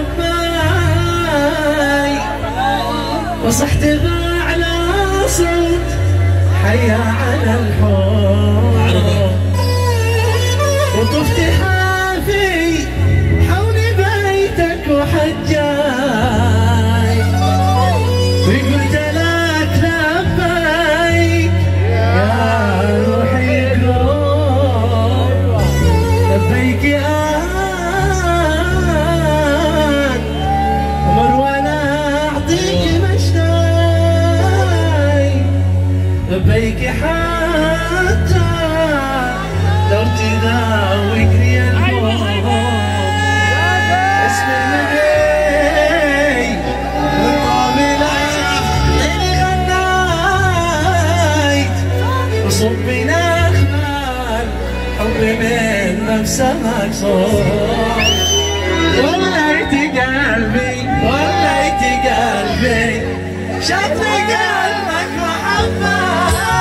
لباي وصحت على صوت حيا على الحب وطفت حافي حول بيتك وحجاي وقلت لك لبيك يا روحي قول لبيك يا عمر وانا اعطيك مشتاي لبيك حتى لو تداويك لي الحب اسم النبي من طابلك ليلي غنيت وصبي نخمل حبي من نفسك صوت وليت قلبي وليت قلبي شاف قلبك محبة